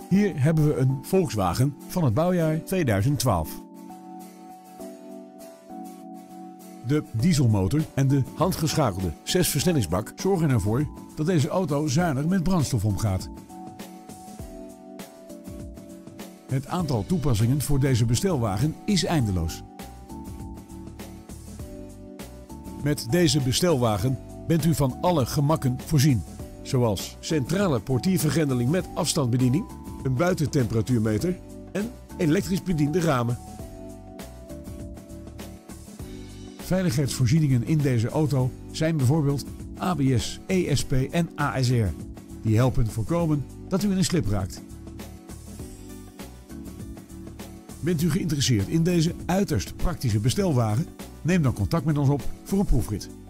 Hier hebben we een Volkswagen van het bouwjaar 2012. De dieselmotor en de handgeschakelde 6-versnellingsbak zorgen ervoor dat deze auto zuinig met brandstof omgaat. Het aantal toepassingen voor deze bestelwagen is eindeloos. Met deze bestelwagen bent u van alle gemakken voorzien, zoals centrale portiervergrendeling met afstandsbediening, een buitentemperatuurmeter en elektrisch bediende ramen. Veiligheidsvoorzieningen in deze auto zijn bijvoorbeeld ABS, ESP en ASR. Die helpen voorkomen dat u in een slip raakt. Bent u geïnteresseerd in deze uiterst praktische bestelwagen? Neem dan contact met ons op voor een proefrit.